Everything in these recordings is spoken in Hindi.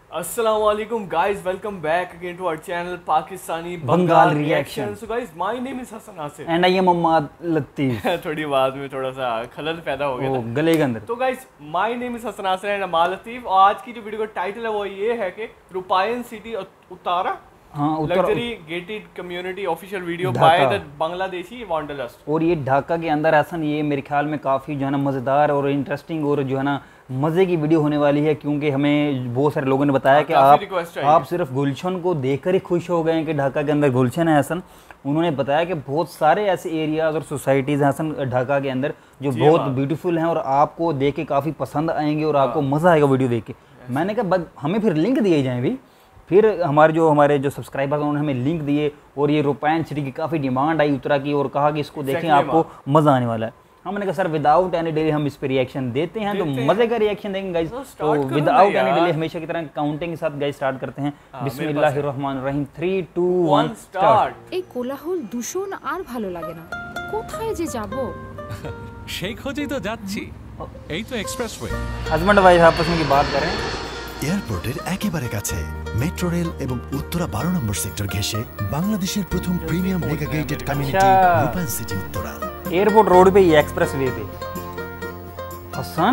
Assalamualaikum guys, welcome back again to our channel Pakistani Bengal Reaction. So guys, my name is Hassan Asif and I am Muhammad Latif. थोड़ी आवाज में थोड़ा सा खलल पैदा हो गया था गले के अंदर। तो guys, my name is Hasan Asif and Amal Latif. और आज की जो वीडियो का टाइटल है वो ये है कि Rupayan city Uttara luxury gated community official video by the Bangladeshi wanderlust. और ये ढाका के अंदर हसन ये मेरे ख्याल में काफ़ी जो है ना मज़ेदार और इंटरेस्टिंग और जो है ना मज़े की वीडियो होने वाली है, क्योंकि हमें बहुत सारे लोगों ने बताया कि आप सिर्फ गुलशन को देखकर ही खुश हो गए हैं कि ढाका के अंदर गुलशन है हसन। उन्होंने बताया कि बहुत सारे ऐसे एरियाज़ और सोसाइटीज़ हैं हसन ढाका के अंदर जो बहुत ब्यूटीफुल हैं और आपको देख के काफ़ी पसंद आएंगे और आपको मज़ा आएगा वीडियो देख के। मैंने कहा हमें फिर लिंक दिए जाएँ भी। फिर हमारे जो सब्सक्राइबर्स उन्होंने हमें लिंक दिए और ये रुपायन सिटी की काफ़ी डिमांड आई उत्तरा की और कहा कि इसको देखें आपको मज़ा आने वाला है। हमने कहा सर विदाउट एनी डिले हम इस पे रिएक्शन देते हैं, तो मज़े का रिएक्शन देंगे गाइस। तो विदाउट एनी डिले हमेशा की तरह काउंटिंग के साथ गाइस स्टार्ट करते हैं। बिस्मिल्लाहिर्रहमानिर्रहीम 3 2 1 स्टार्ट। এই কোলাহল দূষণ আর ভালো লাগে না, কোথায় যে যাব সেই খোঁজেই তো যাচ্ছি, এই তো এক্সপ্রেসওয়ে। হাজব্যান্ড ওয়াইফ आपस में की बात करें। এয়ারপোর্টের একেবারে কাছে মেট্রো রেল এবং উত্তরা 12 নম্বর সেক্টর ঘেঁষে বাংলাদেশের প্রথম premium mega gated community Rupayan city Uttara. Airport road पे ही एक्सप्रेस वे पे हसन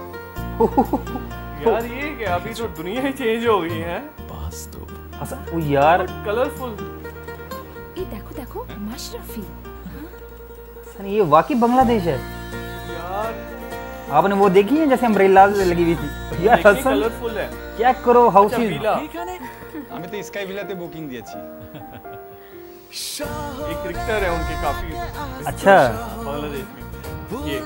यार ये क्या, अभी तो दुनिया ही चेंज हो गई है हसन। वो यार कलरफुल, ये देखो देखो माशरफी। हसन ये वाकई बांग्लादेश है यार। आपने वो देखी है जैसे अम्ब्रेला लगी हुई थी यार हसन, कलरफुल है। चेक करो हाउस আমি তো স্কাই ভিলাতে বুকিং দিয়েছি। एक क्रिकेटर है उनके काफी अच्छा बांग्लादेश में ये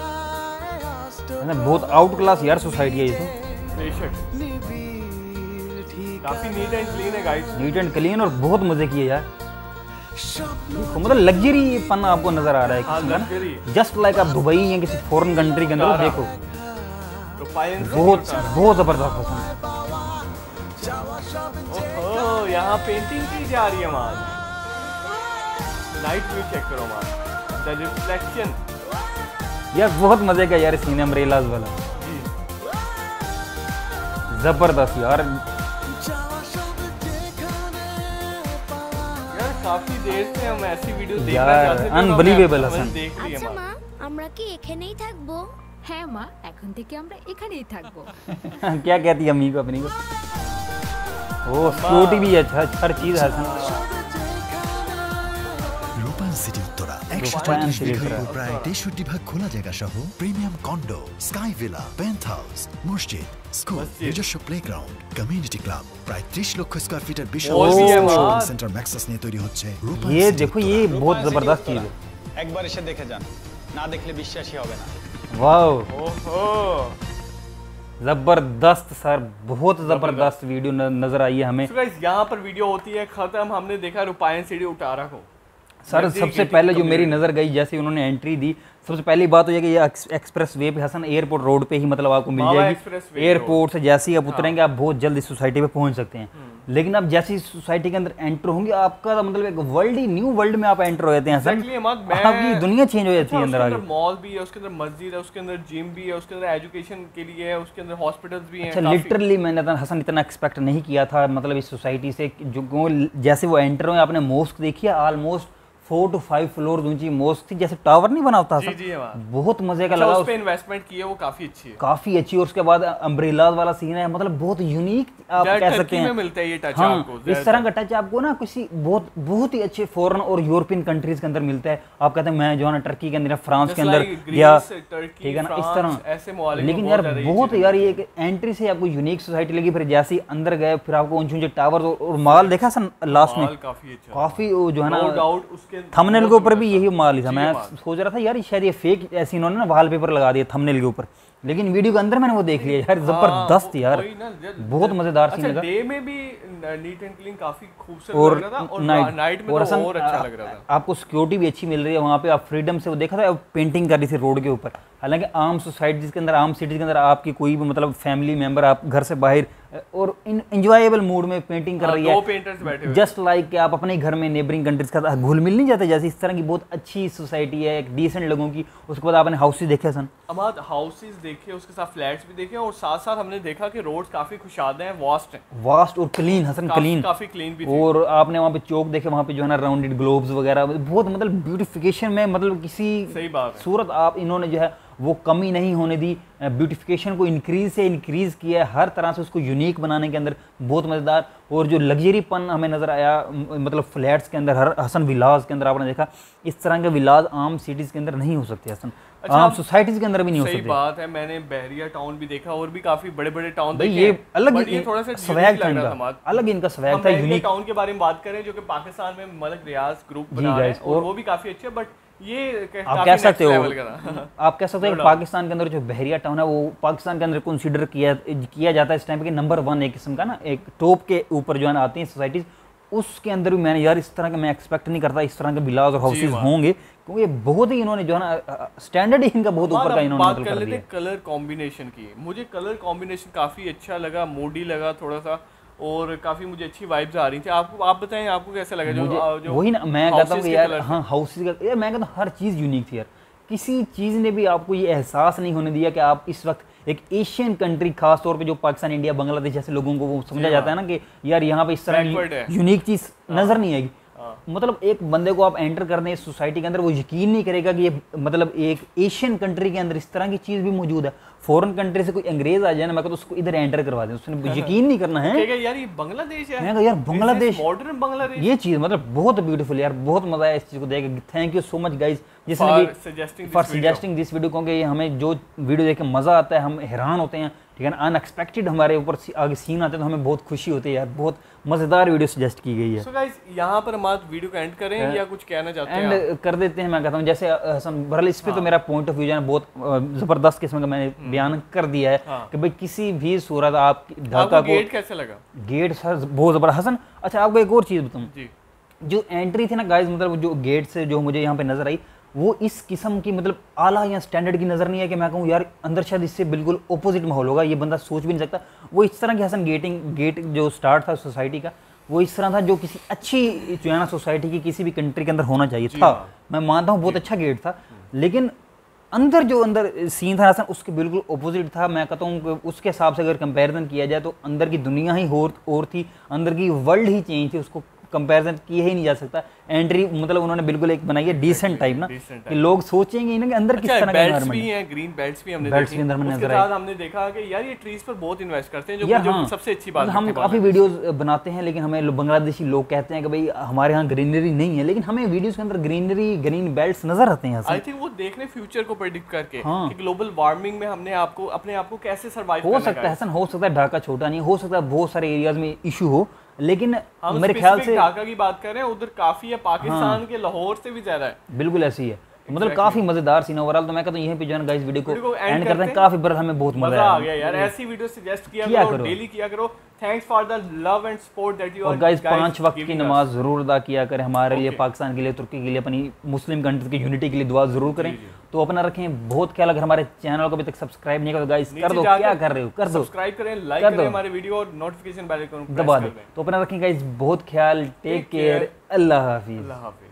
बहुत आउट क्लास यार सोसाइटी है ये तो बेशक। काफी नीट एंड क्लीन है गाइस, नीट एंड क्लीन और बहुत मजे किए यार। मतलब लग्जरी पन आपको नजर आ रहा है, जस्ट लाइक आप दुबई या किसी फॉरेन कंट्री के अंदर देखो। बहुत जबरदस्त पसंद। ओह यहाँ पेंटिंग की जा रही है वहाँ। लाइट व्यू चेक करो वहाँ, द रिफ्लेक्शन। यार बहुत मजे का यार सीन अम्ब्रेलाज वाला, जबरदस्त यार। काफी देर से हम ऐसी वीडियो देख रहे हैं, अनबिलीवेबल हसन। আচ্ছা মা, আমরা কি এখানেই থাকবো? হ্যাঁ মা, এখন থেকে আমরা এখানেই থাকবো। क्या कहती है अम्मी को अपनी को? ओ सिक्योरिटी भी अच्छा, हर चीज हसन। রূপায়ণ সিটি উত্তরা 140 বিঘা প্রায় 63 ভাগ খোলা জায়গা সহ premium condo, sky villa, penthouse, মসজিদ, স্কুল, নিজস্ব প্লেগ্রাউন্ড, কমিউনিটি ক্লাব, প্রায় 30 লক্ষ স্কয়ার ফিটের বিশাল শপিং সেন্টার ম্যাক্সাস নিয়ে তৈরি হচ্ছে রূপায়ণ। ये देखो ये बहुत जबरदस्त चीज है, একবার এসে দেখে যান, না দেখলে বিশ্বাসই হবে না। वाओ ओहो जबरदस्त सर, बहुत जबरदस्त वीडियो नजर आई है हमें। So guys, यहाँ पर वीडियो होती है खत्म। हमने देखा रुपायन सिटी उतारा को। सर सबसे पहले जो मेरी नज़र गई जैसे उन्होंने एंट्री दी, सबसे पहली बात तो ये कि ये एक्सप्रेस वे पे हसन एयरपोर्ट रोड पे ही मतलब आपको मिल जाएगी। एयरपोर्ट से जैसे ही आप उतरेंगे आप बहुत जल्द इस सोसाइटी पे पहुंच सकते हैं। लेकिन आप जैसे इस सोसाइटी के अंदर एंटर होंगे आपका मतलब एक वर्ल्ड ही न्यू वर्ल्ड में आप एंटर हो जाते हैं हसन। आपकी दुनिया चेंज हो जाती है। अंदर आगे मॉल भी है, उसके अंदर मस्जिद है, उसके अंदर जिम भी है, उसके अंदर एजुकेशन के लिए है, उसके अंदर हॉस्पिटल्स भी हैं। अच्छा लिटरली मैंने हसन इतना एक्सपेक्ट नहीं किया था मतलब इस सोसाइटी से। जो जैसे वो एंटर हुए आपने मोस्क देखी है, ऑलमोस्ट 4 to 5 फ्लोर ऊंची मोस्क थी, जैसे टावर नहीं बना होता जी, जी, बहुत मजे का लगा। उस पे इन्वेस्टमेंट की है वो काफी अच्छी है, काफी अच्छी। और उसके बाद अम्ब्रेलाज वाला सीन है, मतलब बहुत यूनिक आप कह सकते हैं। मिलता है ये टच आपको, इस तरह का टच आपको ना किसी बहुत ही अच्छे फॉरेन और यूरोपियन कंट्रीज के अंदर मिलता है। आप कहते हैं मैं जो है ना टर्की के अंदर, फ्रांस के अंदर या ठीक है ना इस तरह। लेकिन यार बहुत यार ये एंट्री से आपको यूनिक सोसाइटी लगी। फिर जैसे ही अंदर गए फिर आपको ऊंचे ऊंचे टावर और माल देखा सन लास्ट में, काफी जो है ना थंबनेल के ऊपर भी यही माल ही था। मैं सोच रहा था यार शायद ये फेक ऐसे इन्होंने ना वॉलपेपर लगा दिया थंबनेल के ऊपर, लेकिन वीडियो के अंदर मैंने वो देख लिया यार। जबरदस्त यार, बहुत मजेदार सीन लगा। डे में भी नीट एंड क्लीन काफी खूबसूरत लग रहा था और नाइट में तो और अच्छा लग रहा था। आपको सिक्योरिटी भी अच्छी मिल रही है वहाँ पे। आप फ्रीडम से वो देखा था पेंटिंग कर रही थी रोड के ऊपर। हालांकि आम सोसाइटीज के अंदर, आम सिटीज के अंदर आपकी कोई भी मतलब फैमिली मेंबर आप घर से बाहर और इंजॉयबल मूड में पेंटिंग कर रही है। दो पेंटर्स बैठे हुए, जस्ट लाइक कि आप अपने घर में नेबरिंग कंट्रीज का घुल मिल नहीं जाते, जैसे इस तरह की बहुत अच्छी सोसाइटी है, एक डिसेंट लोगों की। उसके बाद आपने हाउसेस देखे सन, अमाद हाउसेस देखे, उसके साथ फ्लैट्स भी देखे, और साथ साथ हमने देखा कि रोड्स काफी खुशाद हैं, वास्ट और क्लीन, हसन क्लीन, काफी क्लीन भी थी। और आपने वहाँ पे चौक देखे, वहाँ पे जो है ना राउंडेड ग्लोब्स वगैरह, बहुत मतलब ब्यूटिफिकेशन में, मतलब किसी सही बात है, सूरत आप इन्होंने जो है वो कमी नहीं होने दी, ब्यूटिफिकेशन को इंक्रीज से इंक्रीज किया है, हर तरह से उसको यूनिक बनाने के अंदर बहुत मज़ेदार। और जो लग्जरीपन हमें नज़र आया, मतलब फ्लैट्स के अंदर, हर हसन विलाज के अंदर आपने देखा, इस तरह के विलाज आम सिटीज़ के अंदर नहीं हो सकते हसन, आम सोसाइटीज़ के अंदर भी नहीं हो सकते। सही बात है, मैंने बहरिया टाउन भी देखा और भी काफ़ी बड़े बड़े टाउन देखे। ये अलग, ये थोड़ा सा स्वैग था इनका, अलग इनका स्वैग था, यूनिक टाउन के बारे में बात करें जो कि पाकिस्तान में मलक रियाज ग्रुप बना है, और वो भी काफ़ी अच्छे, बट ये आप कह सकते हो, आप कह सकते हो पाकिस्तान के अंदर जो बहरिया टाउन है वो पाकिस्तान के अंदर कंसीडर किया जाता है इस टाइम पे कि नंबर 1 एक किस्म का ना, एक टॉप के ऊपर जो है ना आती हैं सोसाइटीज़। उसके अंदर भी मैंने यार इस तरह के मैं एक्सपेक्ट नहीं करता इस तरह के विलाज और हाउसेज होंगे, क्योंकि बहुत ही इन्होंने जो है ना स्टैंडर्ड ही इनका बहुत ऊपर का इन्होंने बात कर लेते हैं कलर कॉम्बिनेशन की। मुझे कलर कॉम्बिनेशन काफ़ी अच्छा लगा, मूडी लगा थोड़ा सा, और काफी मुझे अच्छी वाइब्स आ रही थी। आपको, आप बताएं आपको कैसा लगा? जो वही ना मैं कहता हूँ कि यार, हाँ हाउसेस का यार, मैं कहता हूँ हर चीज़ यूनिक थी यार। किसी चीज़ ने भी आपको ये एहसास नहीं होने दिया कि आप इस वक्त एक एशियन कंट्री, खास तौर पे जो पाकिस्तान, इंडिया, बांग्लादेश जैसे लोगों को वो समझा जाता है ना कि यार यहाँ पे इस तरह की यूनिक चीज़ नज़र नहीं आएगी। मतलब एक बंदे को आप एंटर करने हैं इस सोसाइटी के अंदर, वो यकीन नहीं करेगा कि ये मतलब एक एशियन कंट्री के अंदर इस तरह की चीज़ भी मौजूद है। फॉरेन कंट्री से कोई अंग्रेज आ जाए ना, मैं कहता उसको इधर एंटर करवा दें, उसने यकीन नहीं करना है यार ये बांग्लादेश है। मैं यार बांग्लादेश, मॉडर्न बांग्लादेश, ये चीज़ मतलब बहुत ब्यूटीफुल यार, बहुत मजा आया इस चीज़ को देख के। Thank you so much guys for suggesting this video, क्योंकि ये हमें जो वीडियो देख के मज़ा आता है, हम हैरान होते हैं, ठीक है ना, अनएक्सपेक्टेड हमारे ऊपर आगे सीन आते हैं तो हमें बहुत खुशी होती है यार। बहुत मज़ेदार वीडियो सजेस्ट की गई है। सो गाइस यहाँ पर हम आज वीडियो को एंड करें या कुछ कहना चाहते हैं? एंड कर देते हैं। मैं कहता हूँ जैसे हसन बहरहाल इस पे तो मेरा पॉइंट ऑफ व्यू जो है बहुत ज़बरदस्त किस्म का मैंने बयान कर दिया है कि भाई किसी भी सूरत आप ढाका को, गेट कैसा लगा? गेट सर बहुत ज़बरदस्त। हसन अच्छा आपको एक और चीज़ बताऊँ, जो एंट्री थी ना गाइस, मतलब जो गेट से जो मुझे यहाँ पे नजर आई, वो इस किस्म की मतलब आला या स्टैंडर्ड की नज़र नहीं है कि मैं कहूँ यार अंदर शायद इससे बिल्कुल ऑपोजिट माहौल होगा, ये बंदा सोच भी नहीं सकता। वो इस तरह की हसन गेट जो स्टार्ट था सोसाइटी का, वो इस तरह था जो किसी अच्छी जो है ना सोसाइटी की किसी भी कंट्री के अंदर होना चाहिए था। मैं मानता हूँ बहुत अच्छा गेट था, लेकिन अंदर जो अंदर सीन था हसन उसके बिल्कुल ऑपोजिट था। मैं कहता हूँ उसके हिसाब से अगर कंपैरिजन किया जाए तो अंदर की दुनिया ही और थी, अंदर की वर्ल्ड ही चेंज थी, उसको कंपैरिजन किया ही नहीं जा सकता। एंट्री मतलब उन्होंने बिल्कुल एक बनाई है डिसेंट टाइप ना, कि लोग सोचेंगे ना कि अंदर किस तरह का एनवायरनमेंट है। ग्रीन बेल्ट्स भी हमने देखी, उसके साथ हमने देखा कि यार ये ट्रीज पर बहुत इन्वेस्ट करते हैं, जो सबसे अच्छी बात है। हम काफी वीडियोस बनाते हैं, लेकिन हमें बांग्लादेशी लोग कहते हैं कि भाई हमारे यहाँ ग्रीनरी नहीं है, लेकिन हमें वीडियोस के अंदर ग्रीनरी, ग्रीन बेल्ट्स नजर आते हैं। आई थिंक वो देख रहे फ्यूचर को प्रेडिक्ट करके कि ग्लोबल वार्मिंग में हमने अपने आप को कैसे सर्वाइव हो सकता है। हसन हो सकता है ढाका छोटा नहीं, हो सकता है बहुत सारे एरियाज में इशू हो, लेकिन मेरे ख्याल से ढाका की बात कर रहे हैं, उधर काफी है, पाकिस्तान के लाहौर से भी ज्यादा है। बिल्कुल ऐसी है, मतलब काफी मजेदार सीन ओवरऑल। तो मैं कहता हूं यहीं पे जो है गाइस वीडियो को एंड करते हैं। काफी बरल हमें बहुत मजा आ गया यार, ऐसी वीडियो सजेस्ट किया करो, डेली किया करो। Thanks for the love and support that you are guys. 5 वक्त की नमाज जरूर अदा किया करें हमारे लिए, पाकिस्तान के लिए, तुर्की के लिए, अपनी मुस्लिम कंट्रीज की यूनिटी के लिए दुआ जरूर करें। तो अपना रखें बहुत ख्याल। अगर हमारे चैनल को अभी तक सब्सक्राइब नहीं करो गाइस, कर दो, क्या कर रहे हो, कर दो, सब्सक्राइब करें, लाइक करें हमारे वीडियो और नोटिफिकेशन बेल आइकन दबा दें। तो अपना रखें गाइस बहुत ख्याल। टेक केयर, अल्लाह हाफिज।